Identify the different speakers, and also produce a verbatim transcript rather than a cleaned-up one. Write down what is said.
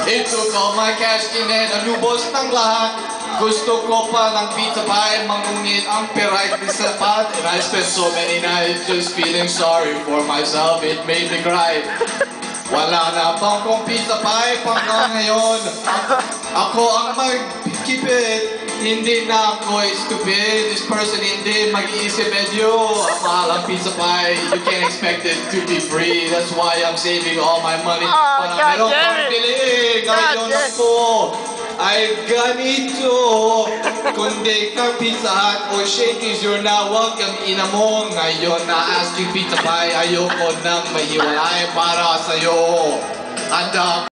Speaker 1: It took all my cash in and nalubos ng lahat. Gusto ko pa ng pizza pie, mangungit ang peray di sapat. And I spent so many nights just feeling sorry for myself, it made me cry. Wala na bang kong pizza pie pang ngayon. Ako ang magkipit, hindi na ako stupid. This person hindi mag-iisip medyo mahal ang pizza pie. You can't expect it to be free. That's why I'm saving all my money.
Speaker 2: Oh,
Speaker 1: para
Speaker 2: God
Speaker 1: meron
Speaker 2: damn
Speaker 1: pang
Speaker 2: it.
Speaker 1: bili. Ngayon
Speaker 2: God
Speaker 1: ako ay ganito. Kundi kang Pizza Hut o Shakey's, you're not welcome. Ina mo ngayon na asking pizza pie. Ayoko nang mahiwalay para sa'yo. Handa